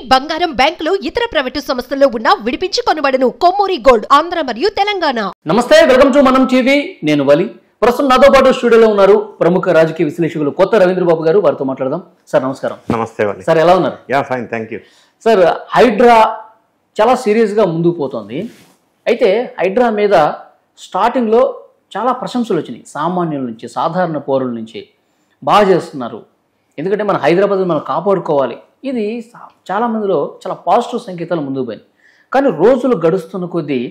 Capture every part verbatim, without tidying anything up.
బంగారం బ్యాంకులు ఇతర ప్రైవేటు సంస్థల్లో ఉన్న విడిపించి కొనబడను. కొమ్మూరి గోల్డ్ ఆంధ్ర మరియు తెలంగాణ. నమస్తే, వెల్కమ్ టు మనం టీవీ. నేను వలి. ప్రస్తుతం నాతో పాటు స్టూడియోలో ఉన్నారు ప్రముఖ రాజకీయ విశ్లేషకులు కొత్త రవీంద్ర బాబు గారు. వారితో మాట్లాడదాం. సార్ నమస్కారం. నమస్తే వలి. సార్ ఎలా ఉన్నారు? Ya fine, thank you. Sir, HYDRAA చాలా సీరియస్గా ముందుకు పోతుంది. అయితే హైడ్రా మీద స్టార్టింగ్లో చాలా ప్రశంసలు వచ్చినాయి, సామాన్యుల నుంచి, సాధారణ పౌరుల నుంచి. బాగా చేస్తున్నారు, ఎందుకంటే మన హైదరాబాద్ మనం కాపాడుకోవాలి. ఇది చాలా మందిలో చాలా పాజిటివ్ సంకేతాలు ముందుకు పోయినాయి. కానీ రోజులు గడుస్తున్న కొద్దీ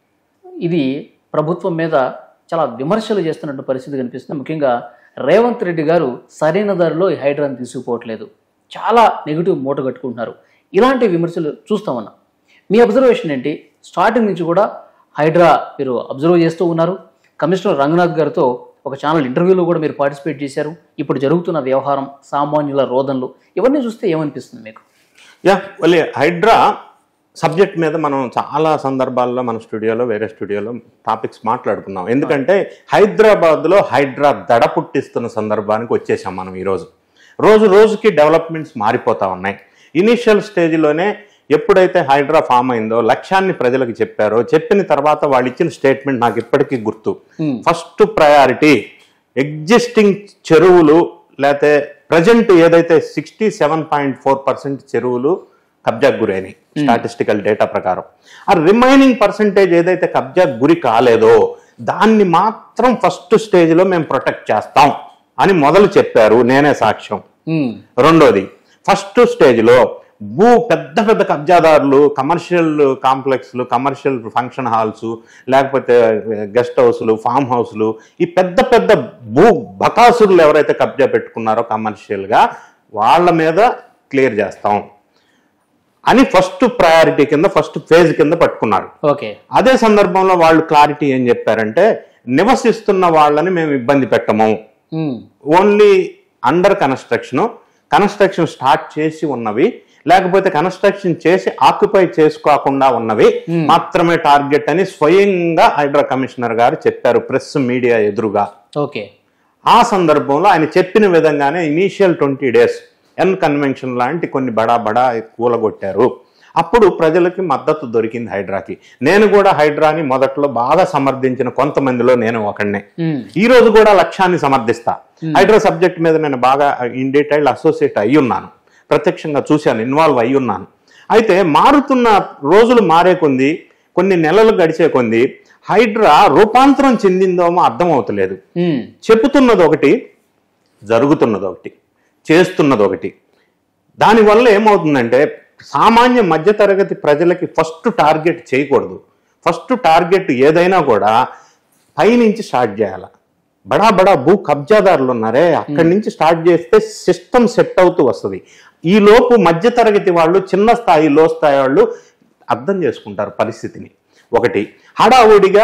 ఇది ప్రభుత్వం మీద చాలా విమర్శలు చేస్తున్నట్టు పరిస్థితి కనిపిస్తుంది. ముఖ్యంగా రేవంత్ రెడ్డి గారు సరైన దారిలో ఈ హైడ్రాని తీసుకుపోవట్లేదు, చాలా నెగిటివ్ మూట కట్టుకుంటున్నారు. ఇలాంటి విమర్శలు చూస్తూ ఉన్నాం. మీ అబ్జర్వేషన్ ఏంటి? స్టార్టింగ్ నుంచి కూడా హైడ్రా మీరు అబ్జర్వ్ చేస్తూ ఉన్నారు. కమిషనర్ రంగనాథ్ గారితో ఒక ఛానల్ ఇంటర్వ్యూలో కూడా మీరు పార్టిసిపేట్ చేశారు. ఇప్పుడు జరుగుతున్న వ్యవహారం, సామాన్యుల రోదనలు, ఇవన్నీ చూస్తే ఏమనిపిస్తుంది మీకు? యా వలి, హైడ్రా సబ్జెక్ట్ మీద మనం చాలా సందర్భాల్లో మన స్టూడియోలో, వేరే స్టూడియోలో టాపిక్స్ మాట్లాడుకున్నాం. ఎందుకంటే హైదరాబాద్లో హైడ్రా దడ పుట్టిస్తున్న సందర్భానికి వచ్చేసాం మనం ఈరోజు. రోజు రోజుకి డెవలప్మెంట్స్ మారిపోతూ ఉన్నాయి. ఇనీషియల్ స్టేజ్లోనే ఎప్పుడైతే హైడ్రా ఫామ్ అయిందో, లక్ష్యాన్ని ప్రజలకు చెప్పారో, చెప్పిన తర్వాత వాళ్ళు ఇచ్చిన స్టేట్మెంట్ నాకు ఇప్పటికీ గుర్తు. ఫస్ట్ ప్రయారిటీ ఎగ్జిస్టింగ్ చెరువులు, లేకపోతే ప్రజెంట్ ఏదైతే sixty seven point four percent చెరువులు కబ్జాకు గురైనాయి స్టాటిస్టికల్ డేటా ప్రకారం. ఆ రిమైనింగ్ పర్సెంటేజ్ ఏదైతే కబ్జాకు గురి కాలేదో దాన్ని మాత్రం ఫస్ట్ స్టేజ్లో మేము ప్రొటెక్ట్ చేస్తాం అని మొదలు చెప్పారు. నేనే సాక్ష్యం. రెండోది, ఫస్ట్ స్టేజ్లో భూ పెద్ద పెద్ద కబ్జాదారులు, కమర్షియల్ కాంప్లెక్స్లు, కమర్షియల్ ఫంక్షన్ హాల్స్, లేకపోతే గెస్ట్ హౌస్లు, ఫామ్ హౌస్లు, ఈ పెద్ద పెద్ద భూ బకాసురులు ఎవరైతే కబ్జా పెట్టుకున్నారో కమర్షియల్గా, వాళ్ళ మీద క్లియర్ చేస్తాం అని ఫస్ట్ ప్రయారిటీ కింద, ఫస్ట్ ఫేజ్ కింద పట్టుకున్నారు. ఓకే. అదే సందర్భంలో వాళ్ళు క్లారిటీ ఏం చెప్పారంటే, నివసిస్తున్న వాళ్ళని మేము ఇబ్బంది పెట్టము, only under construction, construction start చేసి ఉన్నవి, లేకపోతే కన్స్ట్రక్షన్ చేసి ఆక్యుపై చేసుకోకుండా ఉన్నవి మాత్రమే టార్గెట్ అని స్వయంగా హైడ్రా కమిషనర్ గారు చెప్పారు ప్రెస్ మీడియా ఎదురుగా. ఓకే. ఆ సందర్భంలో ఆయన చెప్పిన విధంగానే initial twenty days N convention లాంటి కొన్ని బడా బడా కూలగొట్టారు. అప్పుడు ప్రజలకి మద్దతు దొరికింది హైడ్రాకి. నేను కూడా హైడ్రాని మొదట్లో బాగా సమర్థించిన కొంతమందిలో నేను ఒకడినే. ఈ రోజు కూడా లక్ష్యాన్ని సమర్థిస్తా. హైడ్రా సబ్జెక్ట్ మీద నేను బాగా ఇన్ డీటెయిల్ అసోసియేట్ అయ్యి ఉన్నాను, ప్రత్యక్షంగా చూశాను, ఇన్వాల్వ్ అయ్యి ఉన్నాను. అయితే మారుతున్న రోజులు మారే కొంది, కొన్ని నెలలు గడిచే కొంది హైడ్రా రూపాంతరం చెందిందేమో అర్థం అవుతలేదు. చెబుతున్నది ఒకటి, జరుగుతున్నది ఒకటి, చేస్తున్నది ఒకటి. దానివల్ల ఏమవుతుందంటే సామాన్య మధ్యతరగతి ప్రజలకి ఫస్ట్ టార్గెట్ చేయకూడదు. ఫస్ట్ టార్గెట్ ఏదైనా కూడా పైనుంచి స్టార్ట్ చేయాలి. బడా బడా భూ కబ్జాదారులు ఉన్నారే, అక్కడి నుంచి స్టార్ట్ చేస్తే సిస్టమ్ సెట్ అవుతూ వస్తుంది. ఈ లోపు మధ్యతరగతి వాళ్ళు, చిన్న స్థాయి, లో స్థాయి వాళ్ళు అర్థం చేసుకుంటారు పరిస్థితిని. ఒకటి, హడావుడిగా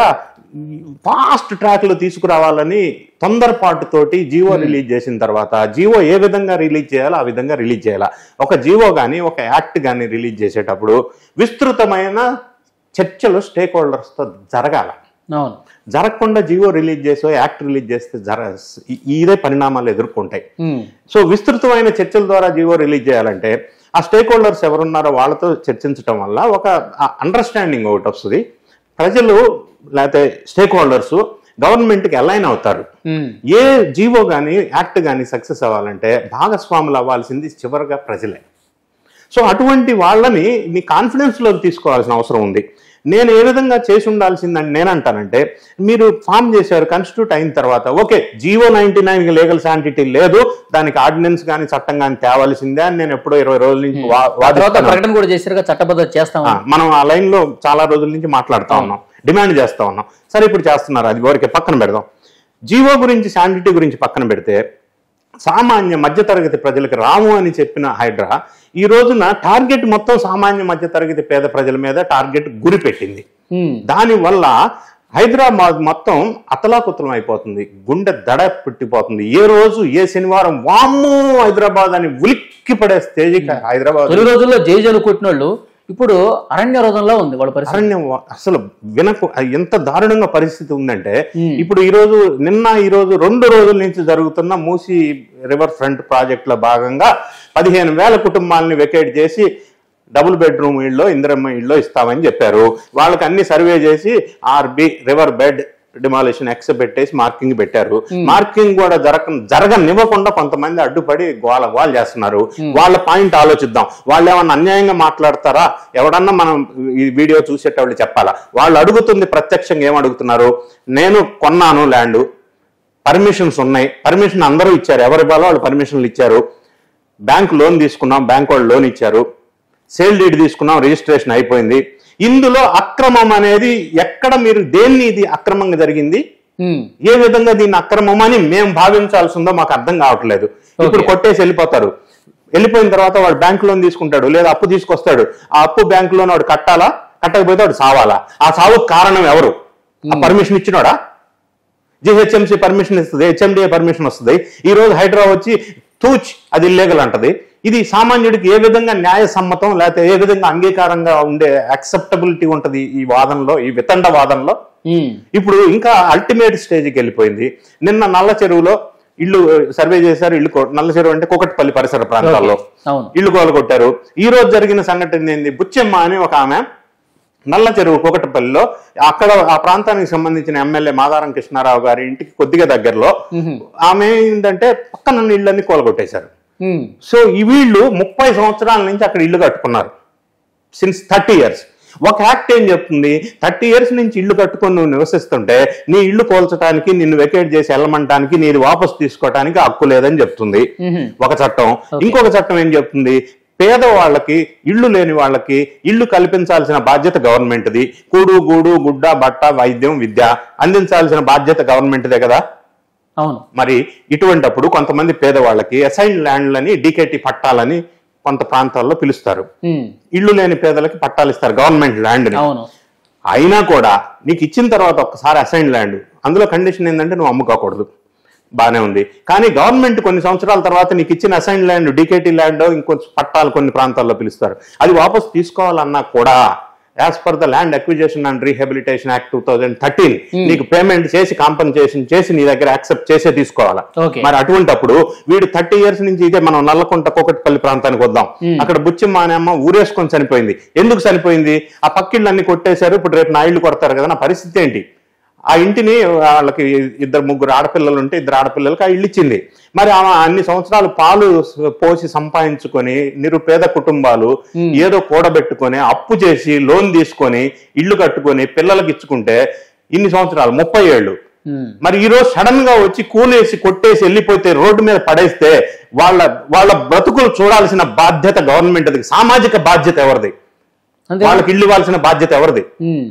ఫాస్ట్ ట్రాక్లు తీసుకురావాలని తొందరపాటుతోటి జీవో రిలీజ్ చేసిన తర్వాత, జీవో ఏ విధంగా రిలీజ్ చేయాలో ఆ విధంగా రిలీజ్ చేయాలా. ఒక జీవో కానీ ఒక యాక్ట్ కానీ రిలీజ్ చేసేటప్పుడు విస్తృతమైన చర్చలు స్టేక్ హోల్డర్స్తో జరగాల. జరగకుండా జీవో రిలీజ్ చేసో యాక్ట్ రిలీజ్ చేస్తే జర ఇదే పరిణామాలు ఎదుర్కొంటాయి. సో విస్తృతమైన చర్చల ద్వారా జీవో రిలీజ్ చేయాలంటే ఆ స్టేక్ హోల్డర్స్ ఎవరున్నారో వాళ్ళతో చర్చించడం వల్ల ఒక అండర్స్టాండింగ్ ఒకటి వస్తుంది. ప్రజలు లేకపోతే స్టేక్ హోల్డర్స్ గవర్నమెంట్కి అలైన్ అవుతారు. ఏ జీవో కానీ యాక్ట్ కానీ సక్సెస్ అవ్వాలంటే భాగస్వాములు అవ్వాల్సింది చివరిగా ప్రజలే. సో అటువంటి వాళ్ళని మీ కాన్ఫిడెన్స్లోకి తీసుకోవాల్సిన అవసరం ఉంది. నేను ఏ విధంగా చేసి ఉండాల్సిందని నేనంటానంటే, మీరు ఫామ్ చేశారు, కాన్స్టిట్యూట్ అయిన తర్వాత okay, GO ninety nine legal sanctity లేదు, దానికి ఆర్డినెన్స్ కానీ చట్టం కానీ తేవాల్సిందే అని నేను ఎప్పుడో ఇరవై రోజుల నుంచి ప్రకటన కూడా చేశారు, చట్టబద్ధత చేస్తాం. మనం ఆ లైన్ లో చాలా రోజుల నుంచి మాట్లాడుతూ ఉన్నాం, డిమాండ్ చేస్తా ఉన్నాం. సరే, ఇప్పుడు చేస్తున్నారు, అది వరకే పక్కన పెడదాం. జీవో గురించి, శాంటిటీ గురించి పక్కన పెడితే, సామాన్య మధ్యతరగతి ప్రజలకు రాము అని చెప్పిన హైడ్రా ఈ రోజున టార్గెట్ మొత్తం సామాన్య మధ్యతరగతి పేద ప్రజల మీద టార్గెట్ గురి పెట్టింది. దానివల్ల హైదరాబాద్ మొత్తం అతలాకుతలం అయిపోతుంది, గుండె దడ పెట్టిపోతుంది. ఏ రోజు ఏ శనివారం వామ్మో హైదరాబాద్ అని ఉలిక్కి పడే స్టేజ్కి హైదరాబాద్. తొలి రోజుల్లో జైజలు కొట్టిన వాళ్ళు ఇప్పుడు అరణ్య రోధంలో ఉంది వాళ్ళ పరిస్థితి. అరణ్యం అసలు వినకు ఎంత దారుణంగా పరిస్థితి ఉందంటే, ఇప్పుడు ఈ రోజు నిన్న ఈ రోజు రెండు రోజుల నుంచి జరుగుతున్న మూసీ రివర్ ఫ్రంట్ ప్రాజెక్ట్ లో భాగంగా పదిహేను వేల కుటుంబాలని వెకేట్ చేసి డబుల్ బెడ్రూమ్ ఇళ్ళలో ఇందిరమ్మ ఇళ్ళలో ఇస్తామని చెప్పారు. వాళ్ళకి అన్ని సర్వే చేసి RB river bed demolition X పెట్టేసి మార్కింగ్ పెట్టారు. మార్కింగ్ కూడా జరగ జరగనివ్వకుండా కొంతమంది అడ్డుపడి గోల గోల చేస్తున్నారు. వాళ్ళ పాయింట్ ఆలోచిద్దాం. వాళ్ళు ఏమన్నా అన్యాయంగా మాట్లాడతారా? ఎవడన్నా మనం ఈ వీడియో చూసేటప్పుడు చెప్పాలా? వాళ్ళు అడుగుతుంది ప్రత్యక్షంగా ఏం అడుగుతున్నారు? నేను కొన్నాను ల్యాండ్, పర్మిషన్స్ ఉన్నాయి, పర్మిషన్ అందరూ ఇచ్చారు, ఎవరి బాలో వాళ్ళు పర్మిషన్లు ఇచ్చారు, బ్యాంక్ లోన్ తీసుకున్నాం, బ్యాంక్ వాళ్ళు లోన్ ఇచ్చారు, సేల్ డీడ్ తీసుకున్నాం, రిజిస్ట్రేషన్ అయిపోయింది. ఇందులో అక్రమం అనేది ఎక్కడ, మీరు దేన్ని ఇది అక్రమంగా జరిగింది, ఏ విధంగా దీన్ని అక్రమం అని మేము భావించాల్సిందో మాకు అర్థం కావట్లేదు. ఇప్పుడు కొట్టేసి వెళ్ళిపోతారు. వెళ్ళిపోయిన తర్వాత వాడు బ్యాంక్ లోన్ తీసుకుంటాడు, లేదా అప్పు తీసుకొస్తాడు. ఆ అప్పు బ్యాంక్ లోన్ వాడు కట్టాలా, కట్టకపోతే వాడు సావాలా? ఆ సావుకు కారణం ఎవరు? ఆ పర్మిషన్ ఇచ్చినోడా? జిహెచ్ఎంసీ పర్మిషన్ ఇస్తుంది, హెచ్ఎండిఏ పర్మిషన్ వస్తుంది. ఈ రోజు హైడ్రా వచ్చి తూచ్ అది ఇల్లీగల్ అంటది. ఇది సామాన్యుడికి ఏ విధంగా న్యాయసమ్మతం, లేకపోతే ఏ విధంగా అంగీకారంగా ఉండే యాక్సెప్టబిలిటీ ఉంటది ఈ వాదనలో, ఈ వితండ వాదనలో? ఇప్పుడు ఇంకా అల్టిమేట్ స్టేజ్కి వెళ్ళిపోయింది. నిన్న నల్ల చెరువులో ఇల్లు సర్వే చేశారు. ఇల్లు నల్ల చెరువు అంటే కోకట్పల్లి పరిసర ప్రాంతాల్లో ఇల్లు కోలగొట్టారు. ఈ రోజు జరిగిన సంఘటన ఏంది? బుచ్చెమ్మ అని ఒక ఆమె నల్ల చెరువు కోకటపల్లిలో, అక్కడ ఆ ప్రాంతానికి సంబంధించిన ఎమ్మెల్యే మాదారం కృష్ణారావు గారి ఇంటికి కొద్దిగా దగ్గరలో ఆమె ఏంటంటే పక్కన ఇళ్ళన్ని కూలగొట్టేశారు. సో ఈ వీళ్ళు ముప్పై సంవత్సరాల నుంచి అక్కడ ఇల్లు కట్టుకున్నారు, సిన్స్ థర్టీ ఇయర్స్. ఒక యాక్ట్ ఏం చెప్తుంది? థర్టీ ఇయర్స్ నుంచి ఇల్లు కట్టుకొని నువ్వు నివసిస్తుంటే నీ ఇల్లు కోల్చడానికి, నిన్ను వెకేట్ చేసి వెళ్ళమంటానికి, నీది వాపసు తీసుకోవడానికి హక్కు లేదని చెప్తుంది ఒక చట్టం. ఇంకొక చట్టం ఏం చెప్తుంది? పేదవాళ్ళకి, ఇళ్లు లేని వాళ్ళకి ఇళ్లు కల్పించాల్సిన బాధ్యత గవర్నమెంట్ది. కూడు గూడు గుడ్డ బట్ట వైద్యం విద్య అందించాల్సిన బాధ్యత గవర్నమెంట్దే కదా. అవును. మరి ఇటువంటప్పుడు కొంతమంది పేదవాళ్ళకి అసైన్ ల్యాండ్లని, డీకేటీ పట్టాలని కొంత ప్రాంతాల్లో పిలుస్తారు. ఇళ్లు లేని పేదలకి పట్టాలు ఇస్తారు, గవర్నమెంట్ ల్యాండ్. అయినా కూడా నీకు ఇచ్చిన తర్వాత ఒక్కసారి అసైన్ ల్యాండ్, అందులో కండిషన్ ఏంటంటే నువ్వు అమ్ముకోకూడదు. బానే ఉంది. కానీ గవర్నమెంట్ కొన్ని సంవత్సరాల తర్వాత నీకు ఇచ్చిన అసైన్ ల్యాండ్, డీకేటీ ల్యాండ్, ఇంకొంచెం పట్టాలు కొన్ని ప్రాంతాల్లో పిలుస్తారు, అది వాపసు తీసుకోవాలన్నా కూడా as per the land acquisition and rehabilitation act two thousand thirteen నీకు పేమెంట్ చేసి కాంపన్సేషన్ చేసి నీ దగ్గర యాక్సెప్ట్ చేసే తీసుకోవాలా. మరి అటువంటిప్పుడు వీడు థర్టీ ఇయర్స్ నుంచి ఇదే మనం నల్లకుంట కోకట్పల్లి ప్రాంతానికి వద్దాం. అక్కడ బుచ్చిమ్మ అనే అమ్మ ఊరేసుకొని చనిపోయింది. ఎందుకు చనిపోయింది? ఆ పక్కిళ్ళన్ని కొట్టేశారు. ఇప్పుడు రేపు నా ఇళ్ళు కొడతారు కదా, నా పరిస్థితి ఏంటి? ఆ ఇంటిని వాళ్ళకి ఇద్దరు ముగ్గురు ఆడపిల్లలు ఉంటే ఇద్దరు ఆడపిల్లలకి ఆ ఇల్లు ఇచ్చింది. మరి ఆమె అన్ని సంవత్సరాలు పాలు పోసి సంపాదించుకొని నిరుపేద కుటుంబాలు ఏదో కూడబెట్టుకొని అప్పు చేసి లోన్ తీసుకొని ఇల్లు కట్టుకొని పిల్లలకి ఇచ్చుకుంటే ఇన్ని సంవత్సరాలు ముప్పై ఏళ్ళు. మరి ఈ రోజు సడన్ గా వచ్చి కూలేసి కొట్టేసి వెళ్ళిపోతే, రోడ్డు మీద పడేస్తే వాళ్ళ వాళ్ళ బ్రతుకులు చూడాల్సిన బాధ్యత గవర్నమెంట్. సామాజిక బాధ్యత ఎవరిది? వాళ్ళకి ఇల్లు ఇవ్వాల్సిన బాధ్యత ఎవరిది?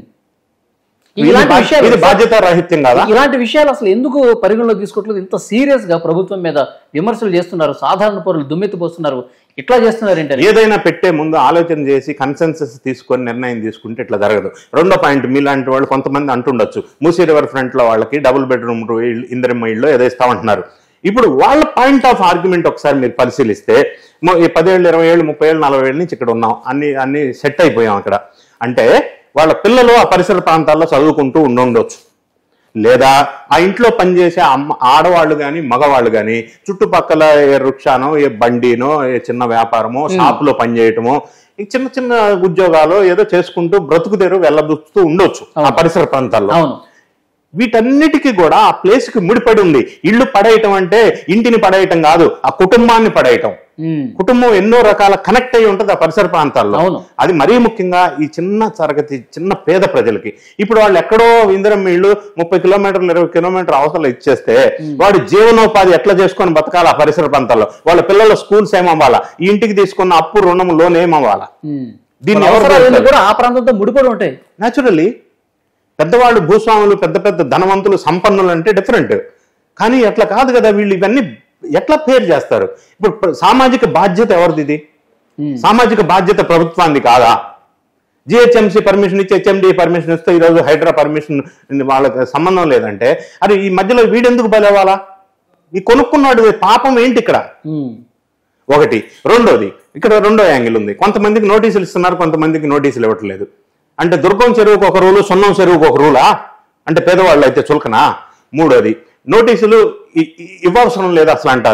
ఇది బాధ్యత రాహిత్యం కాదా? ఇలాంటి విషయాలు అసలు ఎందుకు పరిగణలో తీసుకోవట్లేదు? ఇంత సీరియస్ గా ప్రభుత్వం మీద విమర్శలు చేస్తున్నారు, సాధారణ పౌరులు దుమ్మెత్తిపోస్తున్నారు, ఇట్లా చేస్తున్నారు ఏంటంటే? ఏదైనా పెట్టే ముందు ఆలోచన చేసి కన్సెన్సస్ తీసుకొని నిర్ణయం తీసుకుంటే ఇట్లా జరగదు. రెండో పాయింట్, మీలాంటి వాళ్ళు కొంతమంది అంటుండొచ్చు, మూసీ రివర్ ఫ్రంట్ లో వాళ్ళకి డబుల్ బెడ్రూమ్ ఇందిరమ్మ ఇళ్ళు ఏదో ఇస్తామంటున్నారు. ఇప్పుడు వాళ్ళ పాయింట్ ఆఫ్ ఆర్గ్యుమెంట్ ఒకసారి మీరు పరిశీలిస్తే, పదేళ్ళు ఇరవై ఏళ్ళు ముప్పై ఏళ్ళు నలభై ఏళ్ళ నుంచి ఇక్కడ ఉన్నాం, అన్ని అన్ని సెట్ అయిపోయాం అక్కడ. అంటే వాళ్ళ పిల్లలు ఆ పరిసర ప్రాంతాల్లో చదువుకుంటూ ఉండొచ్చు, లేదా ఆ ఇంట్లో పనిచేసే అమ్మ ఆడవాళ్ళు కానీ మగవాళ్ళు కానీ చుట్టుపక్కల ఏ వృక్షానో ఏ బండినో ఏ చిన్న వ్యాపారమో షాపులో పనిచేయటమో ఈ చిన్న చిన్న ఉద్యోగాలు ఏదో చేసుకుంటూ బ్రతుకు తెరు వెళ్ళబుస్తూ ఉండొచ్చు ఆ పరిసర ప్రాంతాల్లో. వీటన్నిటికీ కూడా ఆ ప్లేస్ కి ముడిపడి ఉంది. ఇల్లు పడేయటం అంటే ఇంటిని పడేయటం కాదు, ఆ కుటుంబాన్ని పడేయటం. కుటుంబం ఎన్నో రకాల కనెక్ట్ అయి ఉంటుంది ఆ పరిసర ప్రాంతాల్లో. అది మరీ ముఖ్యంగా ఈ చిన్న తరగతి చిన్న పేద ప్రజలకి. ఇప్పుడు వాళ్ళు ఎక్కడో ఇందిరమ్మ ఇళ్ళు ముప్పై కిలోమీటర్లు ఇరవై కిలోమీటర్ అవసరాలు ఇచ్చేస్తే వాడు జీవనోపాధి ఎట్లా చేసుకొని బతకాలి ఆ పరిసర ప్రాంతాల్లో? వాళ్ళ పిల్లల స్కూల్స్ ఏమవ్వాలా? ఈ ఇంటికి తీసుకున్న అప్పు రుణం లోన్ ఏమవ్వాలా? దీన్ని ఎవరు ఆ ప్రాంతంతో ముడిపడి ఉంటాయి. న్యాచురల్లీ పెద్దవాళ్ళు భూస్వాములు పెద్ద పెద్ద ధనవంతులు సంపన్నులు అంటే డిఫరెంట్. కానీ అట్లా కాదు కదా. వీళ్ళు ఇవన్నీ ఎట్లా పేరు చేస్తారు? ఇప్పుడు సామాజిక బాధ్యత ఎవరిది? ఇది సామాజిక బాధ్యత ప్రభుత్వాన్ని కాదా? జిహెచ్ఎంసీ పర్మిషన్ ఇచ్చి హెచ్ఎండి పర్మిషన్ ఇస్తే ఈరోజు హైడ్రా పర్మిషన్ వాళ్ళకి సంబంధం లేదంటే, అది ఈ మధ్యలో వీడెందుకు బలవాలా? ఈ కొనుక్కున్నాడు పాపం ఏంటి ఇక్కడ? ఒకటి. రెండోది, ఇక్కడ రెండో యాంగిల్ ఉంది. కొంతమందికి నోటీసులు ఇస్తున్నారు, కొంతమందికి నోటీసులు ఇవ్వట్లేదు. అంటే దుర్గం చెరువుకు ఒక రూలు, సొన్నం చెరువుకు ఒక రూలా? అంటే పేదవాళ్ళు అయితే చులకనా? మూడోది, నోటీసులు ఇవ్వవసరం లేదు అసలు అంటారు.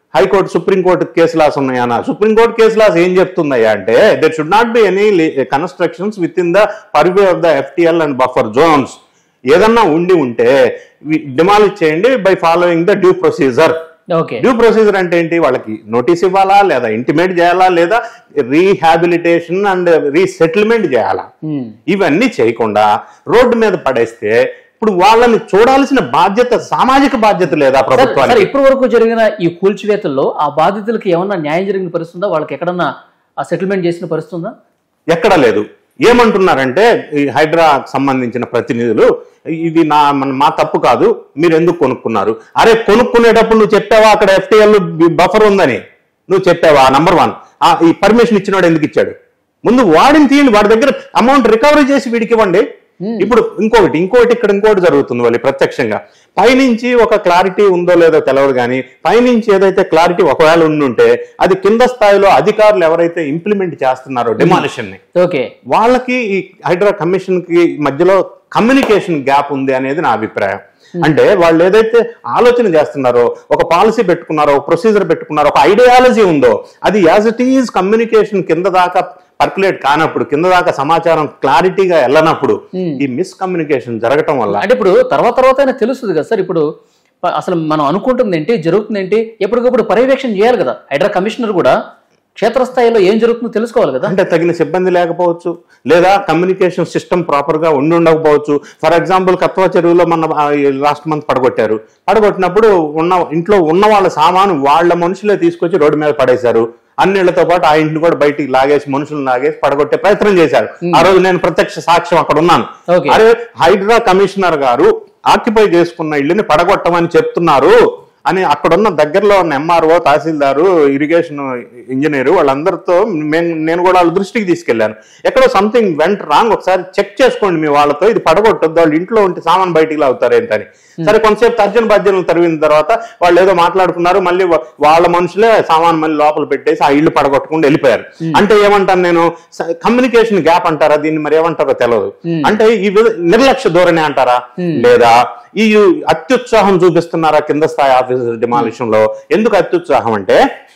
హైకోర్టు సుప్రీంకోర్టు కేసు లాస్ ఉన్నాయన్నా, సుప్రీంకోర్టు కేసు లాస్ ఏం చెప్తుందయ్యా అంటే there should not be any constructions within the purview of the FTL and buffer zones. ఏదన్నా ఉండి ఉంటే డిమాలిష్ చేయండి by following the due procedure. Due procedure అంటే ఏంటి? వాళ్ళకి నోటీస్ ఇవ్వాలా, లేదా ఇంటిమేట్ చేయాలా, లేదా రీహాబిలిటేషన్ అండ్ రీసెటిల్మెంట్ చేయాలా? ఇవన్నీ చేయకుండా రోడ్డు మీద పడేస్తే ఇప్పుడు వాళ్ళని చూడాల్సిన బాధ్యత, సామాజిక బాధ్యత లేదా ప్రభుత్వానికి? ఇప్పటి వరకు జరిగిన ఈ కూల్చివేతల్లో ఆ బాధితులకి ఏమన్నా న్యాయం జరిగిన పరిస్థితుందా? వాళ్ళకి ఎక్కడన్నా ఆ సెటిల్మెంట్ చేసిన పరిస్థితుందా? ఎక్కడా లేదు. ఏమంటున్నారంటే ఈ హైడ్రాకు సంబంధించిన ప్రతినిధులు, ఇది నా మా తప్పు కాదు, మీరు ఎందుకు కొనుక్కున్నారు? అరే కొనుక్కునేటప్పుడు నువ్వు చెప్పావా అక్కడ ఎఫ్టీఎల్ బఫర్ ఉందని? నువ్వు చెప్పావా? నంబర్ వన్, ఈ పర్మిషన్ ఇచ్చినవాడు ఎందుకు ఇచ్చాడు? ముందు వాడిని తీయండి, వాడి దగ్గర అమౌంట్ రికవరీ చేసి వీడికి ఇవ్వండి. ఇప్పుడు ఇంకొకటి ఇంకోటి ఇక్కడ ఇంకోటి జరుగుతుంది వాళ్ళు ప్రత్యక్షంగా. పైనుంచి ఒక క్లారిటీ ఉందో లేదో తెలియదు, కానీ పైనుంచి ఏదైతే క్లారిటీ ఒకవేళ ఉండుంటే అది కింద స్థాయిలో అధికారులు ఎవరైతే ఇంప్లిమెంట్ చేస్తున్నారో డిమాలిషన్ ని, ఓకే, వాళ్ళకి ఈ హైడ్రా కమిషన్ కి మధ్యలో కమ్యూనికేషన్ గ్యాప్ ఉంది అనేది నా అభిప్రాయం. అంటే వాళ్ళు ఏదైతే ఆలోచన చేస్తున్నారో, ఒక పాలసీ పెట్టుకున్నారో, ఒక ప్రొసీజర్ పెట్టుకున్నారో, ఒక ఐడియాలజీ ఉందో, అది యాజ్ ఇట్ ఈజ్ కమ్యూనికేషన్ కింద దాకా పర్కులేట్ కానప్పుడు, కింద దాకా సమాచారం క్లారిటీగా వెళ్ళనప్పుడు ఈ మిస్కమ్యూనికేషన్ జరగటం వల్ల, అంటే ఇప్పుడు తర్వాత తర్వాత తెలుస్తుంది కదా సార్. ఇప్పుడు అసలు మనం అనుకుంటుంది ఏంటి, జరుగుతుంది ఏంటి, ఎప్పటికప్పుడు పర్యవేక్షణ చేయాలి కదా. హైడ్రా కమిషనర్ కూడా క్షేత్రస్థాయిలో ఏం జరుగుతుందో తెలుసుకోవాలి కదా. అంటే తగిన సిబ్బంది లేకపోవచ్చు, లేదా కమ్యూనికేషన్ సిస్టమ్ ప్రాపర్ గా ఉండి ఉండకపోవచ్చు. ఫర్ ఎగ్జాంపుల్ కత్వా చెరువులో మన లాస్ట్ మంత్ పడగొట్టారు. పడగొట్టినప్పుడు ఉన్న ఇంట్లో ఉన్న వాళ్ళ సామాను వాళ్ళ మనుషులే తీసుకొచ్చి రోడ్డు మీద పడేశారు. అన్నిళ్లతో పాటు ఆ ఇంటిని కూడా బయటికి లాగేసి, మనుషులను లాగేసి పడగొట్టే ప్రయత్నం చేశారు. ఆ రోజు నేను ప్రత్యక్ష సాక్ష్యం అక్కడ ఉన్నాను. అరే హైడ్రా కమిషనర్ గారు ఆక్యుపై చేసుకున్న ఇల్లుని పడగొట్టమని చెప్తున్నారు అని అక్కడున్న దగ్గరలో ఉన్న ఎంఆర్ఓ, తహసీల్దారు, ఇరిగేషన్ ఇంజనీరు వాళ్ళందరితో నేను కూడా వాళ్ళ దృష్టికి తీసుకెళ్లాను. ఎక్కడో సంథింగ్ వెంట్ రాంగ్, ఒకసారి చెక్ చేసుకోండి మీ వాళ్ళతో, ఇది పడగొట్టొద్దు, వాళ్ళు ఇంట్లో ఉంటే సామాన్ బయటికి లాగుతారు ఏంటని. సరే కొంతసేపు తర్జన భర్జనలు తరిగిన తర్వాత వాళ్ళు ఏదో మాట్లాడుకున్నారు. మళ్ళీ వాళ్ళ మనుషులే సామాన్ మళ్ళీ లోపల పెట్టేసి ఆ ఇల్లు పడగొట్టకుండా వెళ్ళిపోయారు. అంటే ఏమంటాను నేను, కమ్యూనికేషన్ గ్యాప్ అంటారా దీన్ని, మరి ఏమంటారో తెలియదు. అంటే ఈ నిర్లక్ష్య ధోరణి అంటారా, లేదా ఈ అత్యుత్సాహం చూపిస్తున్నారా కింద స్థాయి ఆఫీసర్ డిమాలిషన్ లో? ఎందుకు అత్యుత్సాహం అంటే,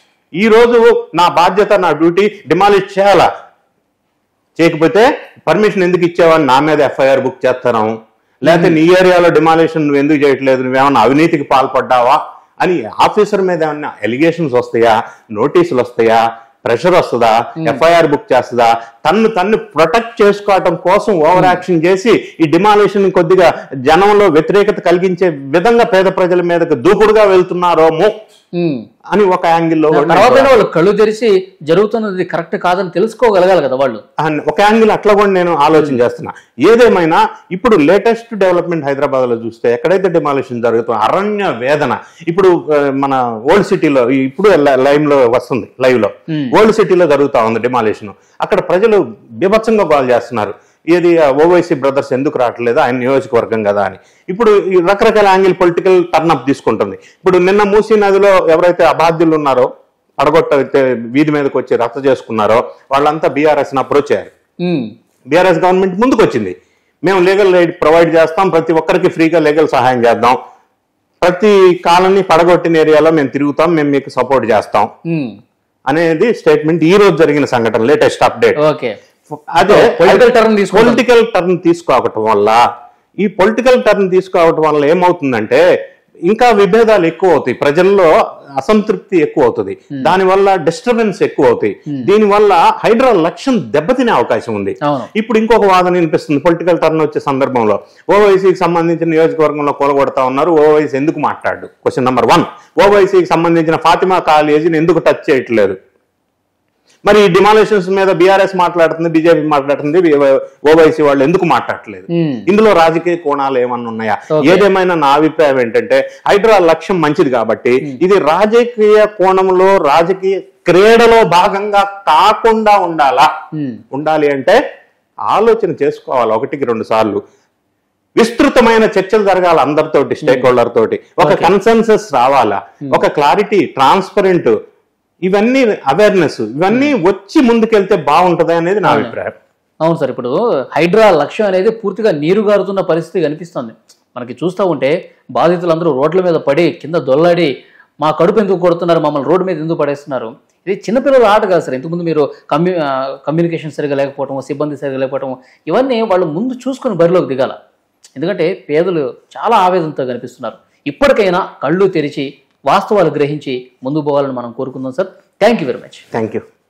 ఈ రోజు నా బాధ్యత, నా డ్యూటీ డిమాలిష్ చేయాలా, చేయకపోతే పర్మిషన్ ఎందుకు ఇచ్చావని నా మీద ఎఫ్ఐఆర్ బుక్ చేస్తాను, లేకపోతే నీ ఏరియాలో డిమాలిషన్ నువ్వు ఎందుకు చేయట్లేదు, నువ్వేమన్నా అవినీతికి పాల్పడ్డావా అని ఆఫీసర్ మీద ఏమన్నా ఎలిగేషన్స్ వస్తాయా, నోటీసులు వస్తాయా, ప్రెషర్ వస్తుందా, ఎఫ్ఐఆర్ బుక్ చేస్తుందా? తన్ను తన్ను ప్రొటెక్ట్ చేసుకోవటం కోసం ఓవర్ యాక్షన్ చేసి ఈ డిమాలిషన్ కొద్దిగా జనంలో వ్యతిరేకత కలిగించే విధంగా పేద ప్రజల మీదకి దూకుడుగా వెళ్తున్నారోమో అని ఒక యాంగిల్లో, తర్వాత వాళ్ళు కళ్ళు తెరిచి జరుగుతున్నది కరెక్ట్ కాదని తెలుసుకోగలగాలి కదా వాళ్ళు. ఒక యాంగిల్ అట్లా కూడా నేను ఆలోచన చేస్తున్నా. ఏదేమైనా ఇప్పుడు లేటెస్ట్ డెవలప్మెంట్ హైదరాబాద్ లో చూస్తే ఎక్కడైతే డిమాలిషన్ జరుగుతుందో అరణ్య వేదన. ఇప్పుడు మన ఓల్డ్ సిటీలో ఇప్పుడు లైవ్ లో వస్తుంది, లైవ్ లో ఓల్డ్ సిటీలో జరుగుతా ఉంది డిమాలిషన్. అక్కడ ప్రజలు బీభత్సంగా కాల్ చేస్తున్నారు, ఏది ఓవైసీ బ్రదర్స్ ఎందుకు రావట్లేదు, ఆయన నియోజకవర్గం కదా అని. ఇప్పుడు ఈ రకరకాల యాంగిల్ పొలిటికల్ టర్నప్ తీసుకుంటుంది. ఇప్పుడు నిన్న మూసీ నదిలో ఎవరైతే అబాధ్యులు ఉన్నారో, పడగొట్ట వీధి మీదకి వచ్చి రద్దు చేసుకున్నారో, వాళ్ళంతా బీఆర్ఎస్ ని అప్రోచ్ అయ్యారు. బీఆర్ఎస్ గవర్నమెంట్ ముందుకు వచ్చింది, మేము లీగల్ ఎయిడ్ ప్రొవైడ్ చేస్తాం, ప్రతి ఒక్కరికి ఫ్రీగా లీగల్ సహాయం చేద్దాం, ప్రతి కాలనీ పడగొట్టిన ఏరియాలో మేము తిరుగుతాం, మేము మీకు సపోర్ట్ చేస్తాం అనేది స్టేట్మెంట్ ఈ రోజు జరిగిన సంఘటన, లేటెస్ట్ అప్డేట్. అదే పొలిటికల్ టర్న్ పొలిటికల్ టర్న్ తీసుకోవటం వల్ల, ఈ పొలిటికల్ టర్న్ తీసుకోవటం వల్ల ఏమవుతుందంటే ఇంకా విభేదాలు ఎక్కువ అవుతాయి, ప్రజల్లో అసంతృప్తి ఎక్కువ అవుతుంది, దానివల్ల డిస్టర్బెన్స్ ఎక్కువ అవుతాయి. దీనివల్ల హైడ్రా లక్ష్యం దెబ్బతినే అవకాశం ఉంది. ఇప్పుడు ఇంకొక వాదన వినిపిస్తుంది, పొలిటికల్ టర్న్ వచ్చే సందర్భంలో ఓవైసీకి సంబంధించిన నియోజకవర్గంలో కూలగొడతా ఉన్నారు, ఓవైసీ ఎందుకు మాట్లాడు? Question number one. ఓవైసీకి సంబంధించిన ఫాతిమా కాలేజీని ఎందుకు టచ్ చేయట్లేదు? మరి డిమాలిషన్స్ మీద బీఆర్ఎస్ మాట్లాడుతుంది, బీజేపీ మాట్లాడుతుంది, ఓవైసీ వాళ్ళు ఎందుకు మాట్లాడట్లేదు? ఇందులో రాజకీయ కోణాలు ఏమన్నా ఉన్నాయా? ఏదేమైనా నా అభిప్రాయం ఏంటంటే హైడ్రా లక్ష్యం మంచిది కాబట్టి ఇది రాజకీయ కోణంలో, రాజకీయ క్రీడలో భాగంగా కాకుండా ఉండాలా? ఉండాలి అంటే ఆలోచన చేసుకోవాలి ఒకటికి రెండు సార్లు, విస్తృతమైన చర్చలు జరగాలి అందరితోటి, స్టేక్ హోల్డర్ తోటి, ఒక కన్సెన్సస్ రావాలా, ఒక క్లారిటీ, ట్రాన్స్పరెంట్, ఇవన్నీ అవేర్నెస్, ఇవన్నీ వచ్చి ముందుకెళ్తే బాగుంటది అనేది నా అభిప్రాయం. అవును సార్, ఇప్పుడు హైడ్రా లక్ష్యం అనేది పూర్తిగా నీరు గారుతున్న పరిస్థితి కనిపిస్తుంది మనకి. చూస్తూ ఉంటే బాధితులందరూ రోడ్ల మీద పడి కింద దొల్లాడి మా కడుపు ఎందుకు కొడుతున్నారు, మమ్మల్ని రోడ్డు మీద ఎందుకు పడేస్తున్నారు. ఇది చిన్నపిల్లల ఆట కాదు సార్. ఇంతకుముందు మీరు కమ్యూ కమ్యూనికేషన్ సరిగా లేకపోవటం, సిబ్బంది సరిగా లేకపోవటం, ఇవన్నీ వాళ్ళు ముందు చూసుకొని బరిలోకి దిగాల. ఎందుకంటే పేదలు చాలా ఆవేదనతో కనిపిస్తున్నారు. ఇప్పటికైనా కళ్ళు తెరిచి వాస్తవాలు గ్రహించి ముందుకు పోవాలని మనం కోరుకుందాం sir. Thank you very much. Thank you.